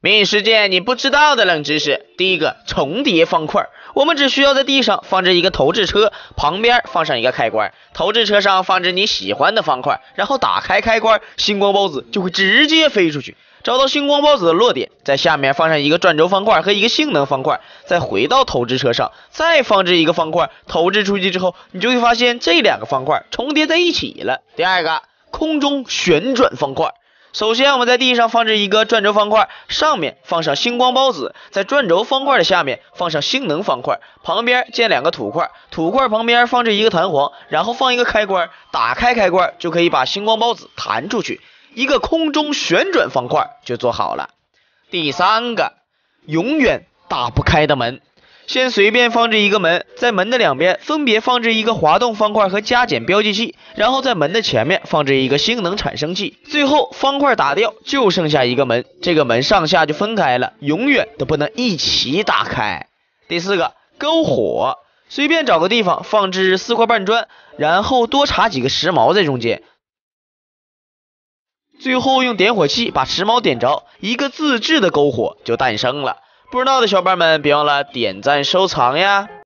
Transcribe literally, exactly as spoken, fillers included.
密室界你不知道的冷知识：第一个，重叠方块。我们只需要在地上放置一个投掷车，旁边放上一个开关，投掷车上放置你喜欢的方块，然后打开开关，星光孢子就会直接飞出去。找到星光孢子的落点，在下面放上一个转轴方块和一个性能方块，再回到投掷车上，再放置一个方块，投掷出去之后，你就会发现这两个方块重叠在一起了。第二个，空中旋转方块。首先我们在地上放置一个转轴方块，上面放上星光孢子，在转轴方块的下面放上性能方块，旁边建两个土块，土块旁边放置一个弹簧，然后放一个开关，打开开关就可以把星光孢子弹出去，一个空中旋转方块就做好了。第三个，永远打不开的门。先随便放置一个门，在门的两边分别放置一个滑动方块和加减标记器，然后在门的前面放置一个性能产生器，最后方块打掉，就剩下一个门，这个门上下就分开了，永远都不能一起打开。第四个，篝火。随便找个地方放置四块半砖，然后多插几个时髦在中间，最后用点火器把时髦点着，一个自制的篝火就诞生了。不知道的小伙伴们别忘了点赞收藏呀。